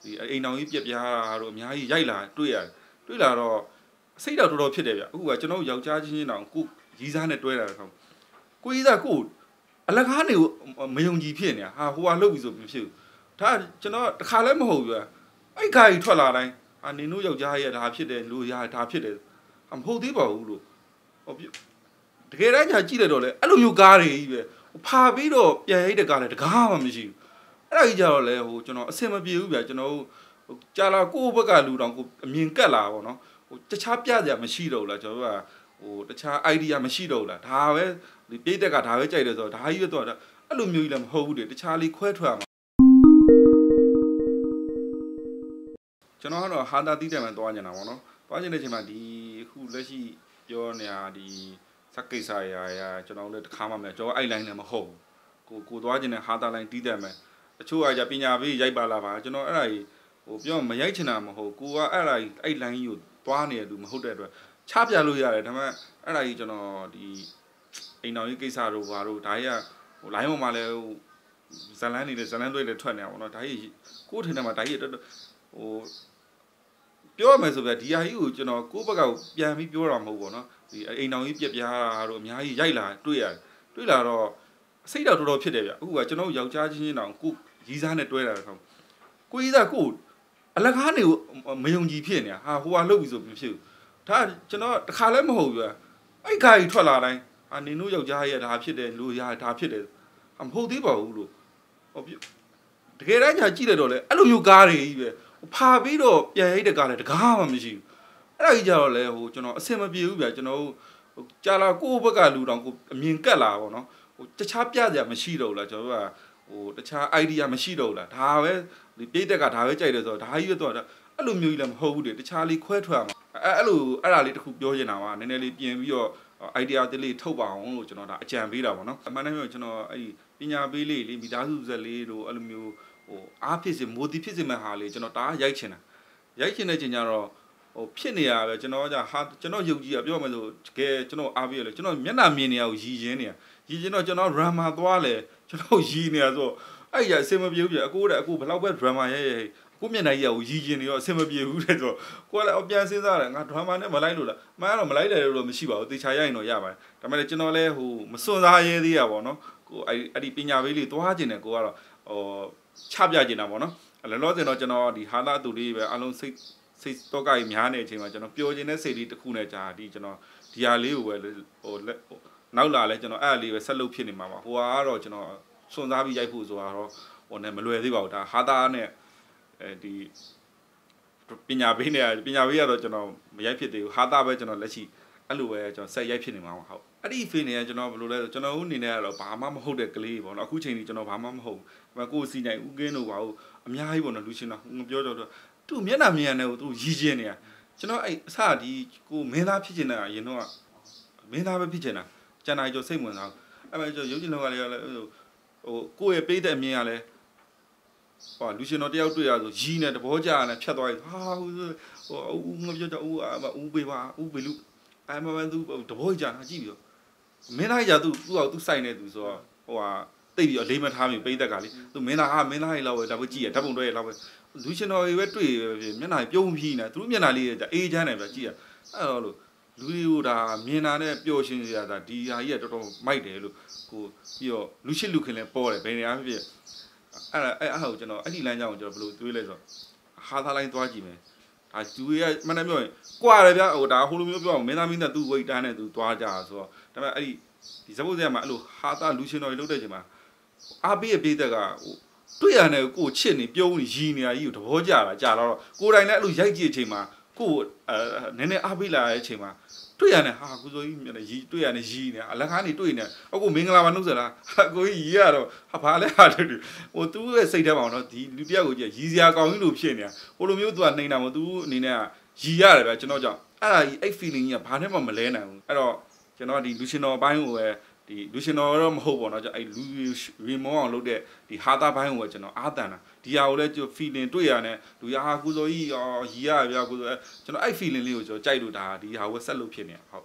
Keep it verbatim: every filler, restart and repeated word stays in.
ဒီအိမ်တော်ကြီးပြက်ပြားတို့အများကြီးရိုက်လာတွေ့ရတယ်တွေ့လာတော့စိတ်တော့တော်တော်ဖြစ်တယ်ဗျအခုကကျွန်တော်ယောက်ျားချင်းချင်းတောင်ကိုရီးစားနဲ့တွဲတာတော့ကိုရီးစားကိုအလကားနေကိုမယုံကြည်ဖြစ်နေတာဟာဟိုဟာလှုပ်ပြီးဆိုမဖြစ်ဘူးဒါကျွန်တော်တခါလည်းမဟုတ်ဘူးဗျအဲ့ခါကြီးထွက်လာတိုင်းအာနင်တို့ယောက်ျားရဲ့ဒါဖြစ်တယ်လူရဒါဖြစ်တယ်မဟုတ်သေးပါဘူးလို့ဟိုတကယ်တမ်းညာကြည့်လိုက်တော့လေအဲ့လိုမျိုးကားတွေကြီးပဲဖာပြီးတော့ပြန်ရိတ်တကားလည်းတကားမှမရှိဘူးအဲ့ဒါကြီးကြတော့လေဟိုကျွန်တော်အဆင်မပြေဘူးဗျကျွန်တော်ကြာလာကိုယ့်ဘက်ကလူတောင်ကိုအမြင်ကက်လာပေါ့နော်ဟိုတခြားပြစရာမရှိတော့ဘူးလားကျွန်တော်ကဟိုတခြား idea မရှိတော့ဘူးလားဒါပဲဒီပြိတက်ကဒါပဲကြိုက်တယ်ဆိုတော့ဒါကြီးပဲတော့အဲ့လိုမျိုးကြီးလည်းမဟုတ်ဘူးလေတခြားလေးခွဲထွက်မှာကျွန်တော်ကတော့ဟာတာတီးတယ်မှသွားနေတာပေါ့နော်သွားနေတဲ့ချိန်မှာဒီအခုလက်ရှိပြောနေတာဒီစက်ကိစ္စရာရာကျွန်တော်လည်းတစ်ခါမှမလဲကျွန်တော်အဲ့ line လည်းမဟုတ်ဘူးကိုကိုသွားခြင်းနဲ့ဟာတာ line တီးတယ်မယ်တချို့အကြပညာပေးရိုက်ပါလာပါကျွန်တော်အဲ့ဒါကြီးဟိုပြောမရိုက်ချင်တာမဟုတ်ကိုကအဲ့ဒါကြီးအဲ့ line ကြီးကိုသွားနေတယ်သူမဟုတ်တဲ့အတွက်ချပြလို့ရတယ်ဒါပေမဲ့အဲ့ဒါကြီးကျွန်တော်ဒီအိမ်တော်ကြီးကိစ္စတို့ဘာတို့ဒါကြီးကဟို line ပေါ်မှာလဲဟိုဇလန်းနေတယ်ဇလန်းတွေလည်းထွက်နေတာပေါ့နော်ဒါကြီးကိုထင်တယ်မှာဒါကြီးဟိုပြောရမယ်ဆိုပြဒီဟာကြီးကိုကျွန်တော်ကိုယ့်ဘက်ကပြန်ပြီးပြောတာမဟုတ်ဘူးနော်ဒီအိမ်တော်ကြီးပြက်ပြားတို့အများကြီးရိုက်လာတွေ့ရတယ်တွေ့လာတော့စိတ်တော့တော်တော်ဖြစ်တယ်ဗျအခုကကျွန်တော်ယောက်ျားချင်းချင်းတောင်ကိုရီးစားနဲ့တွဲတာတော့ကိုရီးစားကိုအလကားနေကိုမယုံကြည်ဖြစ်နေတာဟာဟိုဟာလှုပ်ပြီးဆိုမဖြစ်ဘူးဒါကျွန်တော်တခါလည်းမဟုတ်ဘူးဗျအဲ့ခါကြီးထွက်လာတိုင်းအာနင်တို့ယောက်ျားရဲ့ဒါဖြစ်တယ်လူရဒါဖြစ်တယ်မဟုတ်သေးပါဘူးလို့ဟိုတကယ်တမ်းညာကြည့်လိုက်တော့လေအဲ့လိုမျိုးကားတွေကြီးပဲဖာပြီးတော့ပြန်ရိတ်တကားလည်းတကားမှမရှိဘူးအဲ့ဒါကြီးကြတော့လေဟိုကျွန်တော်အဆင်မပြေဘူးဗျကျွန်တော်ကြာလာကိုယ့်ဘက်ကလူတောင်ကိုအမြင်ကက်လာပေါ့နော်ဟိုတခြားပြစရာမရှိတော့ဘူးလားကျွန်တော်ကဟိုတခြား idea မရှိတော့ဘူးလားဒါပဲဒီပြိတက်ကဒါပဲကြိုက်တယ်ဆိုတော့ဒါကြီးပဲတော့အဲ့လိုမျိုးကြီးလည်းမဟုတ်ဘူးလေတခြားလေးခွဲထွက်မှာအဲ့အဲ့လိုအဲ့ဒါလေးတစ်ခုပြောချင်တာပါနည်းနည်းလေးပြင်ပြီးတော့ idea တစ်လေးထုတ်ပါအောင်လို့ကျွန်တော်ဒါအကြံပေးတာပေါ့နော်အမှန်တမ်းပြောကျွန်တော်အဲ့ဒီပညာပေးလေးလေးမိသားစုဆက်လေးတို့အဲ့လိုမျိုးဟိုအားဖြစ်စေမိုတီဖြစ်စေမဲ့ဟာလေးကျွန်တော်ဒါရိုက်ချင်တာရိုက်ချင်တဲ့ချိန်ကျတော့ဟိုဖြစ်နေရပဲကျွန်တော်ကဟာကျွန်တော်ယုံကြည်ရပြောမယ်ဆိုတကယ်ကျွန်တော်အားပေးရလေကျွန်တော်မျက်နှာမြင်နေရကိုရည်ရင်းနေရရည်ချင်းတော့ကျွန်တော် drama သွားလေကျွန်တော်ရည်နေရဆိုအဲ့ရအစင်မပြေဘူးပြအကိုတဲ့အခုဘယ်လောက်ပဲ drama ရဲရဲကိုမျက်နှာကြီးကိုရည်ချင်းနေရောအစင်မပြေဘူးတဲ့ဆိုကိုကလည်းအပြန်စဉ်းစားတယ်ငါ drama နဲ့မလိုက်လို့လားမှန်တော့မလိုက်တယ်လို့မရှိပါဘူးတေချာရရင်တော့ရပါတယ်ဒါပေမဲ့ကျွန်တော်လည်းဟိုမစွန့်စားရဲသေးရပါတော့ကိုအဲ့အဲ့ဒီပညာပေးလေးသွားခြင်းတယ်ကိုကတော့ဟိုချပြခြင်းတာပေါ့နော်လောလောဆယ်တော့ကျွန်တော်ဒီဟာလာသူလေးပဲအလုံးစိတ်စိတ်တော့ကြိုက်များနေတဲ့အချိန်မှာကျွန်တော်ပျော်ခြင်းတဲ့စိတ်လေးတစ်ခုနဲ့ကြာဒီကျွန်တော်ဒီဟာလေးကိုပဲဟိုနောက်လာလဲကျွန်တော်အဲ့အလေးပဲဆက်လုပ်ဖြစ်နေမှာပါဟိုကတော့ကျွန်တော်စွန့်စားပြီးရိုက်ဖို့ဆိုတာတော့ဟိုနဲ့မလွယ်သေးပါဘူးဒါဟာတာနဲ့အဲဒီပညာပေးနေပညာပေးရတော့ကျွန်တော်မရိုက်ဖြစ်သေးဘူးဟာတာပဲကျွန်တော်လက်ရှိအဲ့လိုပဲကျွန်တော်ဆက်ရိုက်ဖြစ်နေမှာပါဟုတ်အဲ့ဒီ feel နေကကျွန်တော်ဘယ်လိုလဲဆိုကျွန်တော်ဦးအနေနဲ့ကတော့ဘာမှမဟုတ်တဲ့ကလေးပေါ့နော်အခုချိန်ကြီးကျွန်တော်ဘာမှမဟုတ်ဘူးကိုယ်စီနိုင်ဦးကင်းတို့ပါဘူးအများကြီးပေါ့နော်လူရှင်တော့ငပြောတော့သူ့မျက်နှာမြင်ရတယ်ကိုသူရည်ချင်းနေတာကျွန်တော်အဲ့အစဒီကိုမင်းသားဖြစ်ချင်တာအရင်တော့မင်းသားပဲဖြစ်ချင်တာကျန်တာကြောစိတ်ဝင်စားအဲ့မဲ့ကျွန်တော်ရုပ်ရှင်လောကလေးကလည်းဟိုကိုယ့်ရဲ့ပိတ်တဲ့အမြင်ကလည်းဟောလူရှင်တော်တယောက်တွေ့ရဆိုရီးနေတဘောကြရတယ်ဖြတ်သွားပြီဟာဟိုဦးငပြောကြဦးဦးပေးပါဦးပေးလူအဲ့မမသူတဘောကြတာကြည့်ပြီးတော့မင်းသားကြီးကသူသူ့အောင်သူစိုက်နေသူဆိုတော့ဟိုဟာတိတ်ပြီးတော့လေးမထားမိပိတ်သက်ကလေသူမင်းသားဟာမင်းသားကြီးလောက်ပဲဒါပဲကြည့်ရဓာတ်ပုံတွဲရလောက်ပဲလူရှင်တော်တွေပဲတွေ့မျက်နှာပြုံးဖြီးနေသူမျက်နှာလေးအေးချမ်းတယ်ပဲကြည့်ရအဲ့တော့လို့လူတွေကိုဒါမြင်တာနဲ့ပျော်ရွှင်စရာဒါဒီဟာကြီးကတော်တော်မိုက်တယ်လို့ကိုပြီးတော့လူရှိလူခင်လည်းပေါ်တယ်ဘယ်နေရာဖြစ်ဖြစ်အဲ့အဲ့အဲ့ကိုကျွန်တော်အဲ့ဒီလမ်းကြောင်းကိုကျွန်တော်ဘယ်လိုတွေးလဲဆိုတော့ဟာသားလိုင်းသွားကြည့်မယ်ဒါသူတွေကမှန်တယ်ပြောရင်ကွာတယ်ဗျဟိုဒါဟိုလိုမျိုးပြောအောင်မင်းသားမင်းသားသူ့ဝိတ်တန်းနဲ့သူသွားကြဆိုတော့ဒါပေမဲ့အဲ့ဒီဒီစပုတ်စရာမှာအဲ့လိုဟာသားလူရှင်တော်တွေလုပ်တဲ့အချိန်မှာအားပေးရဲ့ပေးသက်ကဟိုတွေ့ရတယ်ကိုချစ်နေပြုံးနေရီနေရကြီးကိုသဘောကျတာကြာတော့ကိုယ်တိုင်လည်းအဲ့လိုရိုက်ကြည့်အချိန်မှာကိုအဲနည်းနည်းအားပေးလာတဲ့အချိန်မှာတွေ့ရတယ်ဟာကိုစိုးကြီးမြင်နေရီတွေ့ရတယ်ရီနေအလကားနေတွေ့နေအခုမင်္ဂလာပါနှုတ်ဆက်လားဟာကိုကြီးရီရတော့ဟာဘာလဲဟာတူဟိုသူ့ရဲ့စိတ်ထဲမှာတော့ဒီလူတယောက်ကိုကြည့်ရီစရာကောင်းကြီးလို့ဖြစ်နေတာဟိုလိုမျိုးသူကနှိမ့်တာမဟုတ်သူအနေနဲ့ကရီရတယ်ဗျကျွန်တော်ကြောင့်အဲ့ဒါကြီးအဲ့ feeling ကြီးကဘာနဲ့မှမလဲနိုင်ဘူးအဲ့တော့ကျွန်တော်ဒီလူရှင်တော်အပိုင်းကိုပဲဒီလူရှင်တော်တော့မဟုတ်ပါတော့အဲ့လူရီမောအောင်လုပ်တဲ့ဒီဟာတာဘိုင်းကိုကျွန်တော်အားတန်တာဒီဟာကိုလည်းကျွန်တော် feeling တွေ့ရတယ်လူရဟာကုစိုးကြီးရောရီရဗျာကုစိုးကျွန်တော်အဲ့ feeling လေးကိုကျွန်တော်ကြိုက်လို့ဒါဒီဟာကိုဆက်လုပ်ဖြစ်နေတာဟုတ်